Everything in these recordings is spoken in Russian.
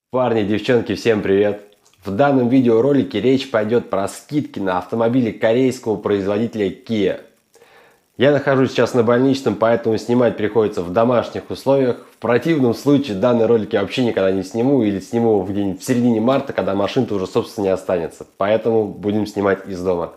Парни, девчонки, всем привет! В данном видеоролике речь пойдет про скидки на автомобили корейского производителя Kia. Я нахожусь сейчас на больничном, поэтому снимать приходится в домашних условиях. В противном случае данный ролик я вообще никогда не сниму или сниму где-нибудь в середине марта, когда машин-то уже собственно не останется. Поэтому будем снимать из дома.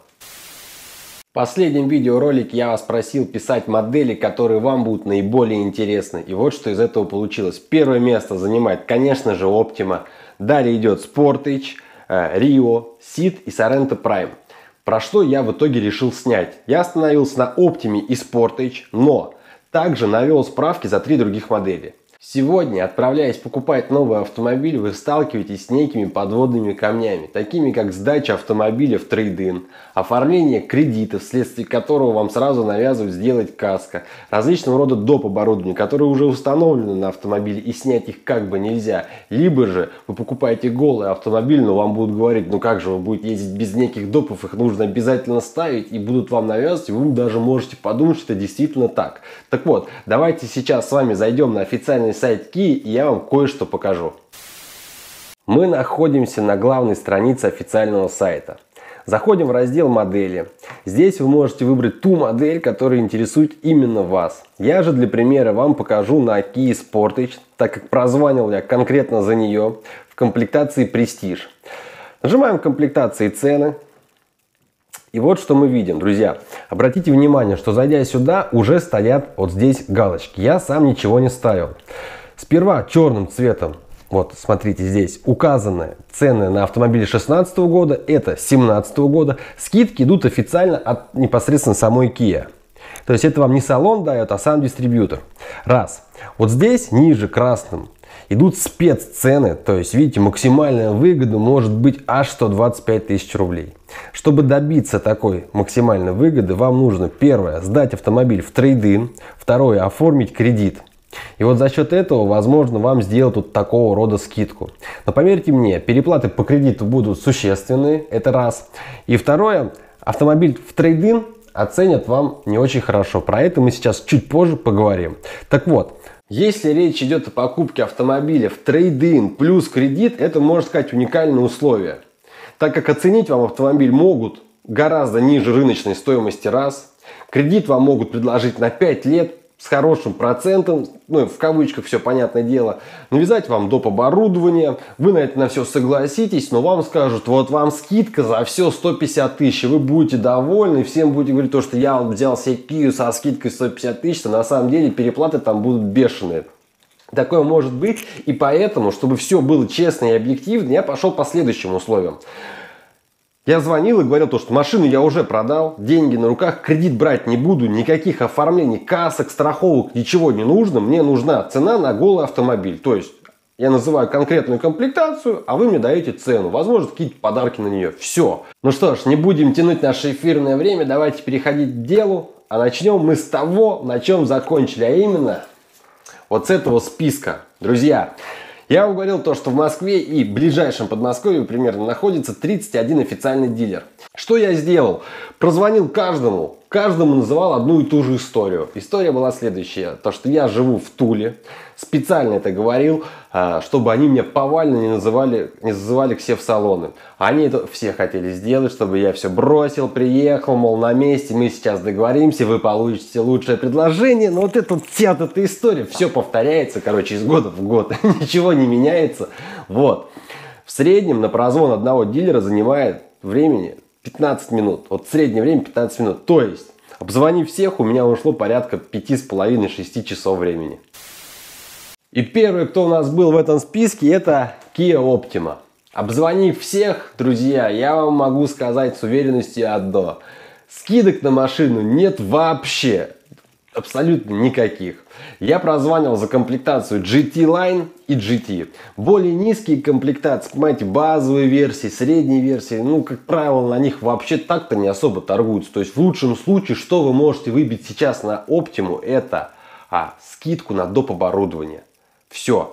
В последнем видеоролике я вас просил писать модели, которые вам будут наиболее интересны. И вот что из этого получилось. Первое место занимает, конечно же, Optima. Далее идет Sportage, Rio, Ceed и Sorento Prime. Про что я в итоге решил снять. Я остановился на Optima и Sportage, но также навел справки за 3 других модели. Сегодня, отправляясь покупать новый автомобиль, вы сталкиваетесь с некими подводными камнями, такими как сдача автомобиля в трейд-ин, оформление кредита, вследствие которого вам сразу навязывают сделать каско, различного рода доп. Оборудование, которое уже установлено на автомобиле и снять их как бы нельзя. Либо же вы покупаете голый автомобиль, но вам будут говорить, ну как же вы будете ездить без неких допов, их нужно обязательно ставить, и будут вам навязывать, и вы даже можете подумать, что это действительно так. Так вот, давайте сейчас с вами зайдем на официальный сайт Kia, и я вам кое-что покажу. Мы находимся на главной странице официального сайта. Заходим в раздел модели. Здесь вы можете выбрать ту модель, которая интересует именно вас. Я же для примера вам покажу на Kia Sportage, так как прозванивал я конкретно за нее в комплектации Prestige. Нажимаем комплектации цены. И вот что мы видим, друзья. Обратите внимание, что зайдя сюда, уже стоят вот здесь галочки. Я сам ничего не ставил. Сперва черным цветом, вот смотрите, здесь указаны цены на автомобили 2016 года, это 2017 года. Скидки идут официально от непосредственно самой Kia. То есть это вам не салон дает, а сам дистрибьютор. Раз. Вот здесь ниже красным идут спеццены, то есть, видите, максимальная выгода может быть аж 125 тысяч рублей. Чтобы добиться такой максимальной выгоды, вам нужно, первое, сдать автомобиль в трейд-ин, второе, оформить кредит. И вот за счет этого, возможно, вам сделать тут такого рода скидку. Но поверьте мне, переплаты по кредиту будут существенные, это раз. И второе, автомобиль в трейд-ин оценят вам не очень хорошо. Про это мы сейчас чуть позже поговорим. Так вот, если речь идет о покупке автомобиля в трейд-ин плюс кредит, это, можно сказать, уникальное условие. Так как оценить вам автомобиль могут гораздо ниже рыночной стоимости раз. Кредит вам могут предложить на 5 лет с хорошим процентом, ну в кавычках все понятное дело. Навязать вам доп. Оборудование, вы на это на все согласитесь, но вам скажут, вот вам скидка за все 150 тысяч, вы будете довольны, всем будете говорить то, что я взял себе Kia со скидкой 150 тысяч, а на самом деле переплаты там будут бешеные. Такое может быть, и поэтому, чтобы все было честно и объективно, я пошел по следующим условиям. Я звонил и говорил, что машину я уже продал, деньги на руках, кредит брать не буду, никаких оформлений, касок, страховок, ничего не нужно. Мне нужна цена на голый автомобиль. То есть я называю конкретную комплектацию, а вы мне даете цену. Возможно, какие-то подарки на нее. Все. Ну что ж, не будем тянуть наше эфирное время, давайте переходить к делу. А начнем мы с того, на чем закончили, а именно вот с этого списка. Друзья, я вам говорил то, что в Москве и ближайшем Подмосковье примерно находится 31 официальный дилер. Что я сделал? Прозвонил каждому называл одну и ту же историю. История была следующая, то что я живу в Туле, специально это говорил, чтобы они меня повально не зазывали к себе в салоны. Они это все хотели сделать, чтобы я все бросил, приехал, мол, на месте, мы сейчас договоримся, вы получите лучшее предложение. Но вот эта вся эта история, все повторяется, короче, из года в год, ничего не меняется. Вот. В среднем на прозвон одного дилера занимает времени 15 минут. Вот среднее время 15 минут. То есть, обзвонив всех, у меня ушло порядка 5,5-6 часов времени. И первый, кто у нас был в этом списке, это Kia Optima. Обзвонив всех, друзья, я вам могу сказать с уверенностью одно. Скидок на машину нет вообще. Абсолютно никаких. Я прозванивал за комплектацию GT Line и GT. Более низкие комплектации, понимаете, базовые версии, средние версии, ну, как правило, на них вообще так-то не особо торгуются. То есть в лучшем случае, что вы можете выбить сейчас на Optimu, это скидку на доп. Оборудование. Все.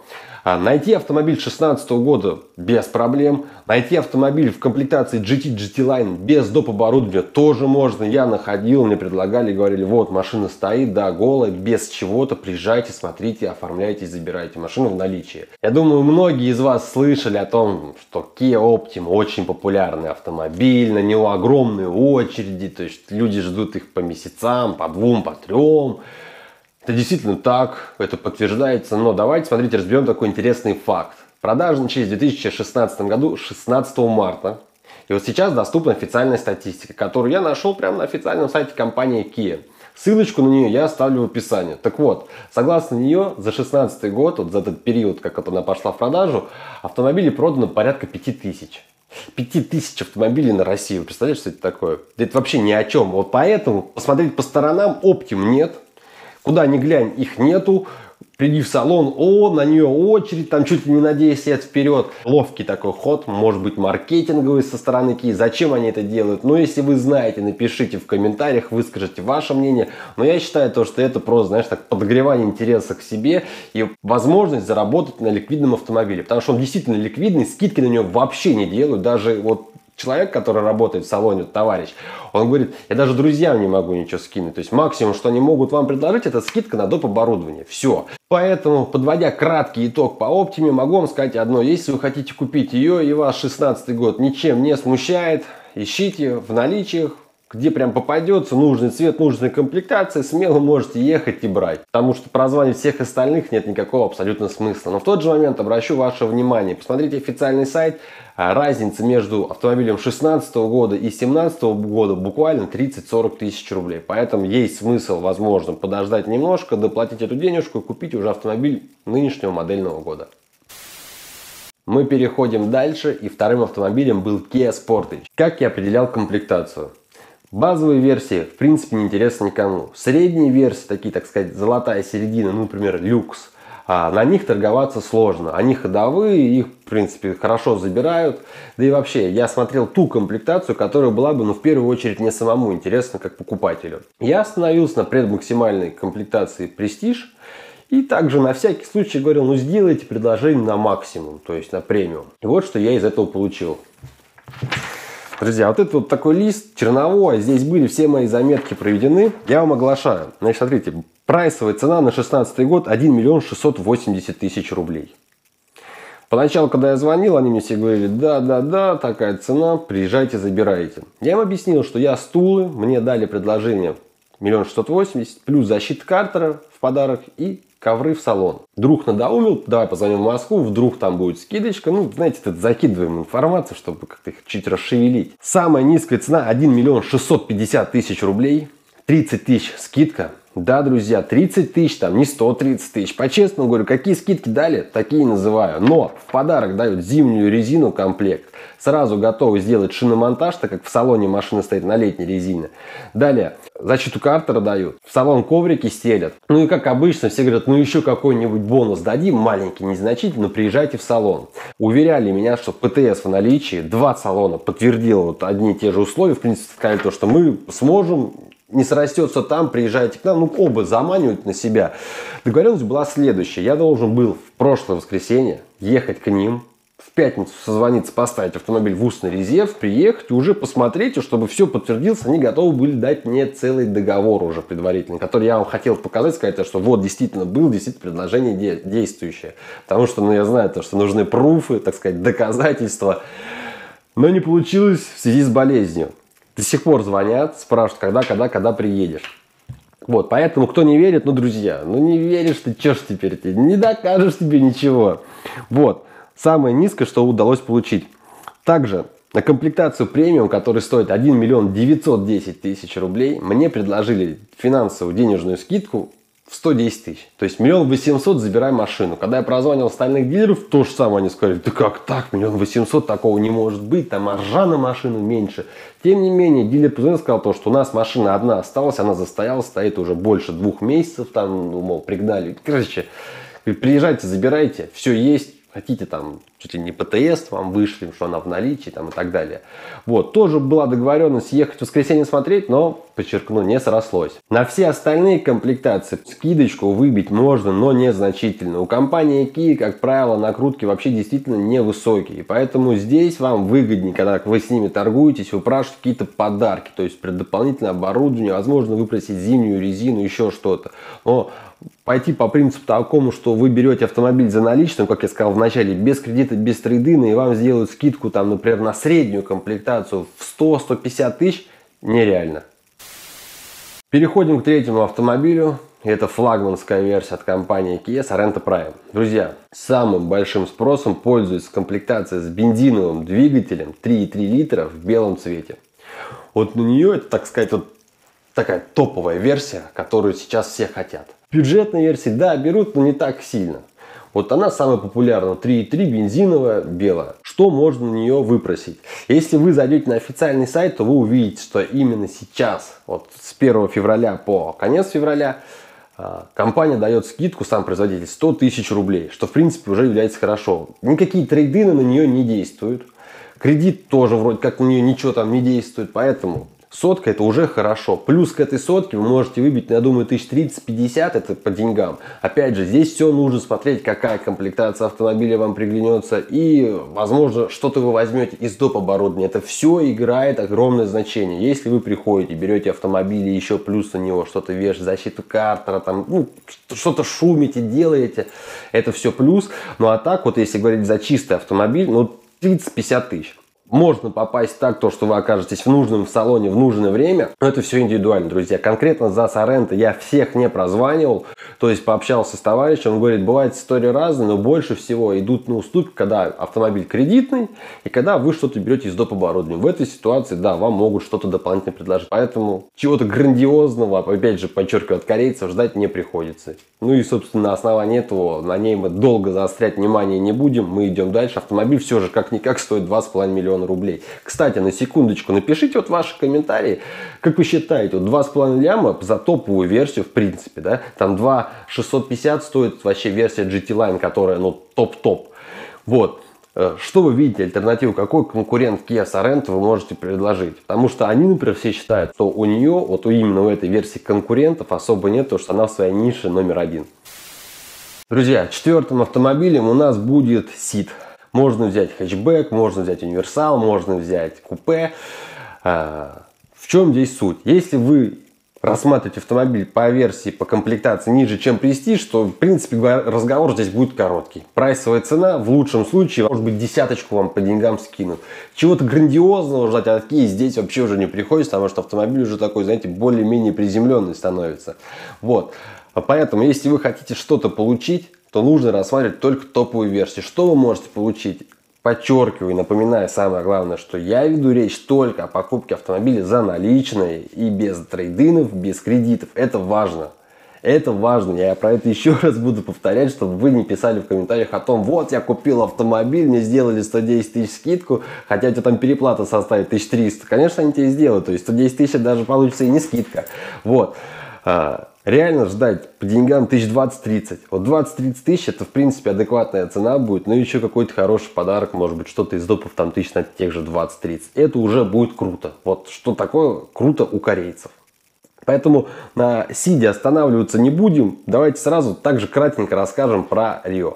Найти автомобиль 2016 года без проблем. Найти автомобиль в комплектации GT, GT-Line без доп. Оборудования тоже можно. Я находил, мне предлагали, говорили, вот машина стоит, да, голая, без чего-то. Приезжайте, смотрите, оформляйте, забирайте машину в наличии. Я думаю, многие из вас слышали о том, что Kia Optima очень популярный автомобиль, на него огромные очереди, то есть люди ждут их по месяцам, по 2, по 3. Это действительно так, это подтверждается, но давайте, смотрите, разберем такой интересный факт. Продажи начались в 2016 году, 16 марта. И вот сейчас доступна официальная статистика, которую я нашел прямо на официальном сайте компании Kia. Ссылочку на нее я оставлю в описании. Так вот, согласно нее, за 2016 год, вот за этот период, как она пошла в продажу, автомобилей продано порядка 5000. 5000 автомобилей на Россию. Представляете, что это такое? Это вообще ни о чем. Вот поэтому посмотреть по сторонам, Optima нет. Куда ни глянь, их нету. Приди в салон, на нее очередь, там чуть ли не на 10 лет вперед. Ловкий такой ход, может быть маркетинговый со стороны Kia. Зачем они это делают? Ну, если вы знаете, напишите в комментариях, выскажите ваше мнение. Но я считаю, что это просто, знаешь, так подогревание интереса к себе и возможность заработать на ликвидном автомобиле. Потому что он действительно ликвидный, скидки на него вообще не делают. Даже вот человек, который работает в салоне, товарищ, он говорит, я даже друзьям не могу ничего скинуть. То есть максимум, что они могут вам предложить, это скидка на доп. Оборудование. Все. Поэтому, подводя краткий итог по Optima, могу вам сказать одно. Если вы хотите купить ее и вас 16 год ничем не смущает, ищите в наличиях, где прям попадется, нужный цвет, нужная комплектация, смело можете ехать и брать. Потому что прозванивать всех остальных нет никакого абсолютно смысла. Но в тот же момент обращу ваше внимание, посмотрите официальный сайт, разница между автомобилем 2016 года и 2017 года буквально 30-40 тысяч рублей. Поэтому есть смысл, возможно, подождать немножко, доплатить эту денежку и купить уже автомобиль нынешнего модельного года. Мы переходим дальше, и вторым автомобилем был Kia Sportage. Как я определял комплектацию? Базовые версии, в принципе, не интересны никому. Средние версии, такие, так сказать, золотая середина, ну, например, люкс, на них торговаться сложно. Они ходовые, их, в принципе, хорошо забирают. Да и вообще, я смотрел ту комплектацию, которая была бы, в первую очередь, мне самому интересна, как покупателю. Я остановился на предмаксимальной комплектации Prestige. И также на всякий случай говорил, сделайте предложение на максимум, то есть на премиум. И вот что я из этого получил. Друзья, вот это вот такой лист черновой, здесь были все мои заметки проведены, я вам оглашаю. Значит, смотрите, прайсовая цена на 2016 год 1 680 000 рублей. Поначалу, когда я звонил, они мне все говорили, да, такая цена, приезжайте, забирайте. Я им объяснил, что я стулы, мне дали предложение 1 680 000, плюс защита картера в подарок и ковры в салон. Друг надоумил, давай позвоним в Москву, вдруг там будет скидочка. Знаете, это закидываем информацию, чтобы как-то их чуть расшевелить. Самая низкая цена 1 650 000 рублей, 30 000 скидка. Да, друзья, 30 000, там не 130 000. По-честному говорю, какие скидки дали, такие называю. Но в подарок дают зимнюю резину комплект. Сразу готовы сделать шиномонтаж, так как в салоне машина стоит на летней резине. Далее, защиту картера дают. В салон коврики стелят. И как обычно, все говорят, еще какой-нибудь бонус дадим, маленький, незначительный, но приезжайте в салон. Уверяли меня, что ПТС в наличии. 2 салона подтвердило одни и те же условия. В принципе, сказали то, что мы сможем. Не срастется там, приезжайте к нам, оба заманивают на себя. Договоренность была следующая. Я должен был в прошлое воскресенье ехать к ним, в пятницу созвониться, поставить автомобиль в устный резерв, приехать и уже посмотреть, чтобы все подтвердилось. Они готовы были дать мне целый договор уже предварительный, который я вам хотел показать, сказать, что вот действительно было, действительно предложение действующее. Потому что, я знаю, что нужны пруфы, так сказать, доказательства. Но не получилось в связи с болезнью. До сих пор звонят, спрашивают, когда приедешь. Вот, поэтому, кто не верит, друзья, не веришь ты, что ж теперь ты, не докажешь тебе ничего. Вот, самое низкое, что удалось получить. Также на комплектацию премиум, который стоит 1 910 000 рублей, мне предложили финансовую денежную скидку в 110 000. То есть 1 800 000 забирай машину. Когда я прозвонил остальных дилеров, то же самое они сказали, да как так, 1 800 000, такого не может быть, там маржа на машину меньше. Тем не менее, дилер позвонил, сказал то, что у нас машина одна осталась, она застоялась, стоит уже больше 2 месяцев, там, пригнали. Короче, приезжайте, забирайте, все есть, хотите там чуть ли не ПТС, вам вышли, что она в наличии там, и так далее. Вот, тоже была договоренность ехать в воскресенье смотреть, но, подчеркну, не срослось. На все остальные комплектации скидочку выбить можно, но незначительно. У компании Kia, как правило, накрутки вообще действительно невысокие, поэтому здесь вам выгоднее, когда вы с ними торгуетесь, выпрашивать какие-то подарки, то есть при дополнительном оборудовании, возможно, выпросить зимнюю резину, еще что-то. Но пойти по принципу такому, что вы берете автомобиль за наличным, как я сказал в начале, без кредита, без трейдина, и вам сделают скидку, там, например, на среднюю комплектацию в 100-150 тысяч, нереально. Переходим к третьему автомобилю. Это флагманская версия от компании Kia Sorento Prime. Друзья, самым большим спросом пользуется комплектация с бензиновым двигателем 3,3 литра в белом цвете. Вот на нее это, так сказать, вот такая топовая версия, которую сейчас все хотят. Бюджетные версии, да, берут, но не так сильно. Вот она самая популярная, 3,3 бензиновая, белая. Что можно на нее выпросить? Если вы зайдете на официальный сайт, то вы увидите, что именно сейчас, вот с 1 февраля по конец февраля, компания дает скидку, сам производитель, 100 тысяч рублей, что в принципе уже является хорошо. Никакие трейдины на нее не действуют. Кредит тоже вроде как на нее ничего там не действует, поэтому... Сотка это уже хорошо. Плюс к этой сотке вы можете выбить, я думаю, 1030-50, это по деньгам. Опять же, здесь все нужно смотреть, какая комплектация автомобиля вам приглянется. И, возможно, что-то вы возьмете из доп. Оборудования. Это все играет огромное значение. Если вы приходите, берете автомобиль и еще плюс на него что-то вешаете, защиту картера, там, ну, что-то шумите, делаете, это все плюс. Ну а так вот, если говорить за чистый автомобиль, ну 30-50 тысяч. Можно попасть так, то, что вы окажетесь в нужном салоне в нужное время. Но это все индивидуально, друзья. Конкретно за Sorento я всех не прозванивал. То есть пообщался с товарищем. Он говорит, бывает истории разные, но больше всего идут на уступки, когда автомобиль кредитный и когда вы что-то берете из доп. Оборудования. В этой ситуации, да, вам могут что-то дополнительно предложить. Поэтому чего-то грандиозного, опять же, подчеркиваю, от корейцев ждать не приходится. Ну и, собственно, на основании этого на ней мы долго заострять внимание не будем. Мы идем дальше. Автомобиль все же как-никак стоит 2,5 миллиона рублей. Кстати, на секундочку, напишите вот ваши комментарии, как вы считаете, вот 2,5 ляма за топовую версию, в принципе, да, там 2,650 стоит вообще версия GT Line, которая, ну, топ-топ. Вот. Что вы видите, альтернативу, какой конкурент Kia Sorento вы можете предложить? Потому что они, например, все считают, что у нее, вот именно у этой версии конкурентов особо нет, потому что она в своей нише номер один. Друзья, четвертым автомобилем у нас будет Ceed. Можно взять хэтчбэк, можно взять универсал, можно взять купе. В чем здесь суть? Если вы рассматриваете автомобиль по версии, по комплектации ниже, чем Prestige, то, в принципе, разговор здесь будет короткий. Прайсовая цена, в лучшем случае, может быть, десяточку вам по деньгам скинут. Чего-то грандиозного ждать от Kia здесь вообще уже не приходится, потому что автомобиль уже такой, знаете, более-менее приземленный становится. Вот. Поэтому, если вы хотите что-то получить, то нужно рассматривать только топовую версию. Что вы можете получить? Подчеркиваю и напоминаю самое главное, что я веду речь только о покупке автомобиля за наличные и без трейдинов, без кредитов. Это важно. Это важно. Я про это еще раз буду повторять, чтобы вы не писали в комментариях о том, вот я купил автомобиль, мне сделали 110 тысяч скидку, хотя у тебя там переплата составит 1300. Конечно, они тебе сделают. То есть 110 тысяч даже получится и не скидка. Вот. Реально ждать по деньгам 1020-30. Вот 20-30 тысяч это в принципе адекватная цена будет, но еще какой-то хороший подарок, может быть что-то из допов там тысяч на тех же 20-30. Это уже будет круто. Вот что такое круто у корейцев. Поэтому на Ceed останавливаться не будем. Давайте сразу также кратенько расскажем про Rio.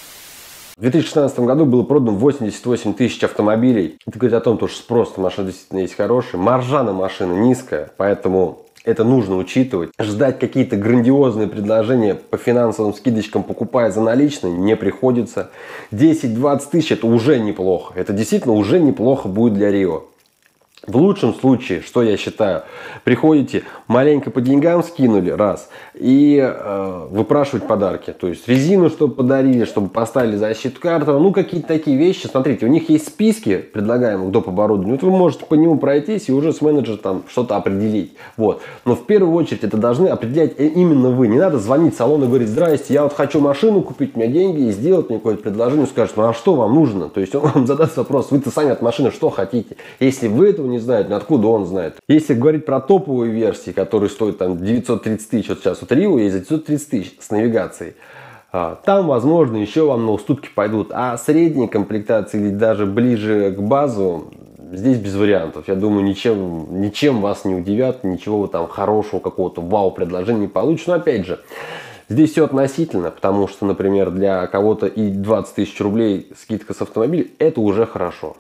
В 2016 году было продано 88 тысяч автомобилей. Это говорит о том, что спрос на машину действительно есть хороший. Маржа на машину низкая, поэтому это нужно учитывать. Ждать какие-то грандиозные предложения по финансовым скидочкам, покупая за наличные, не приходится. 10-20 тысяч это уже неплохо. Это действительно уже неплохо будет для Rio. В лучшем случае, что я считаю, приходите, маленько по деньгам скинули, раз, и выпрашивать подарки. То есть резину, чтобы подарили, чтобы поставили защиту картера, ну какие-то такие вещи. Смотрите, у них есть списки предлагаемых доп. Оборудования. Вот вы можете по нему пройтись и уже с менеджером там что-то определить. Вот. Но в первую очередь это должны определять именно вы. Не надо звонить в салон и говорить, здрасте, я вот хочу машину купить, у меня деньги, и сделать мне какое-то предложение, скажет, ну а что вам нужно? То есть он вам задаст вопрос, вы-то сами от машины что хотите? Если вы этого не знаете, ну откуда он знает? Если говорить про топовые версии, которые стоят там 930 тысяч, вот сейчас вот Rio есть за 930 тысяч с навигацией, Там, возможно, еще вам на уступки пойдут. А средней комплектации или даже ближе к базу, здесь без вариантов. Я думаю, ничем вас не удивят, ничего вы там хорошего, какого-то вау-предложения не получите. Но опять же, здесь все относительно, потому что, например, для кого-то и 20 тысяч рублей скидка с автомобиля – это уже хорошо.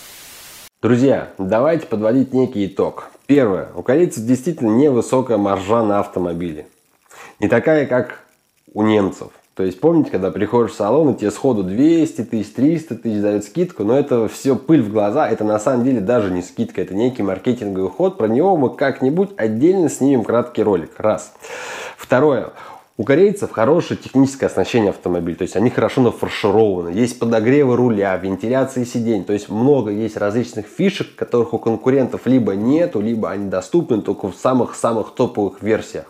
Друзья, давайте подводить некий итог. Первое. У корейцев действительно невысокая маржа на автомобиле. Не такая, как у немцев. То есть, помните, когда приходишь в салон, и тебе сходу 200 тысяч, 300 тысяч дают скидку, но это все пыль в глаза, это на самом деле даже не скидка, это некий маркетинговый ход, про него мы как-нибудь отдельно снимем краткий ролик. Раз. Второе. У корейцев хорошее техническое оснащение автомобиля, то есть они хорошо нафаршированы, есть подогревы руля, вентиляции сидений, то есть много есть различных фишек, которых у конкурентов либо нету, либо они доступны только в самых-самых топовых версиях.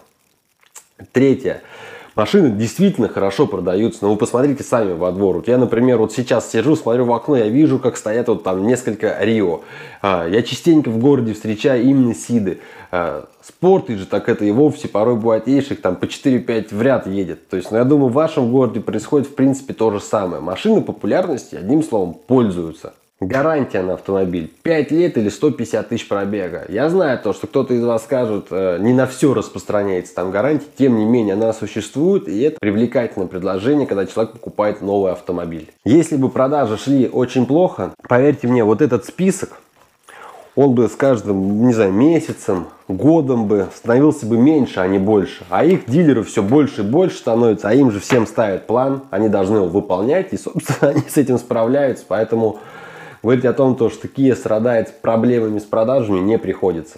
Третье. Машины действительно хорошо продаются, но вы посмотрите сами во двор. Вот я, например, вот сейчас сижу, смотрю в окно, я вижу, как стоят вот там несколько Рио. Я частенько в городе встречаю именно Сиды. Спорт же так это и вовсе порой бывает ейших, там по 4-5 в ряд едет. То есть, я думаю, в вашем городе происходит в принципе то же самое. Машины популярностью, одним словом, пользуются. Гарантия на автомобиль 5 лет или 150 тысяч пробега. Я знаю то, что кто-то из вас скажет, не на все распространяется там гарантия, тем не менее она существует, и это привлекательное предложение, когда человек покупает новый автомобиль. Если бы продажи шли очень плохо, поверьте мне, вот этот список, он бы с каждым, не знаю, месяцем, годом бы становился бы меньше, а не больше. А их дилеры все больше и больше становятся, а им же всем ставят план, они должны его выполнять, и, собственно, они с этим справляются, поэтому говорить о том, что Kia страдает проблемами с продажами, не приходится.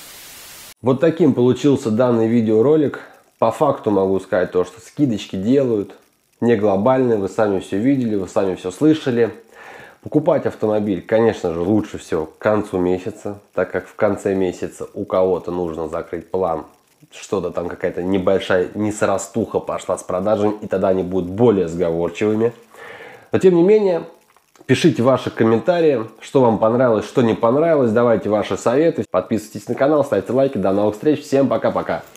Вот таким получился данный видеоролик. По факту могу сказать то, что скидочки делают, не глобальные, вы сами все видели, вы сами все слышали. Покупать автомобиль, конечно же, лучше всего к концу месяца, так как в конце месяца у кого-то нужно закрыть план, что-то там какая-то небольшая несрастуха пошла с продажами, и тогда они будут более сговорчивыми. Но тем не менее, пишите ваши комментарии, что вам понравилось, что не понравилось, давайте ваши советы, подписывайтесь на канал, ставьте лайки, до новых встреч, всем пока-пока.